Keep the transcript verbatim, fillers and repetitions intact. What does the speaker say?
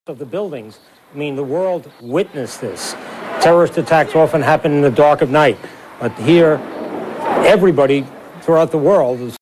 of the buildings. I mean, the world witnessed this. Terrorist attacks often happen in the dark of night, but here, everybody throughout the world is